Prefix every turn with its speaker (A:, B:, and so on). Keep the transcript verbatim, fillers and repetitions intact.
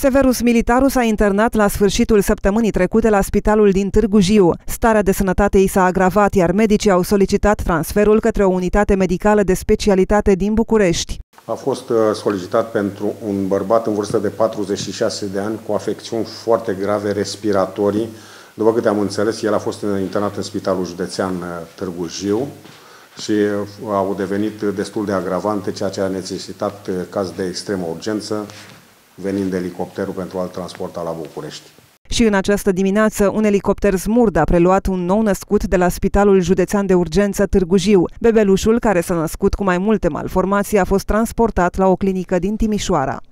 A: Severus Militaru s-a internat la sfârșitul săptămânii trecute la spitalul din Târgu Jiu. Starea de sănătate i s-a agravat, iar medicii au solicitat transferul către o unitate medicală de specialitate din București.
B: A fost solicitat pentru un bărbat în vârstă de patruzeci și șase de ani cu afecțiuni foarte grave respiratorii. După câte am înțeles, el a fost internat în Spitalul Județean Târgu Jiu și au devenit destul de agravante, ceea ce a necesitat caz de extremă urgență, venind elicopterul pentru a-l transporta la București.
A: Și în această dimineață, un elicopter Smurd a preluat un nou născut de la Spitalul Județean de Urgență Târgu Jiu. Bebelușul, care s-a născut cu mai multe malformații, a fost transportat la o clinică din Timișoara.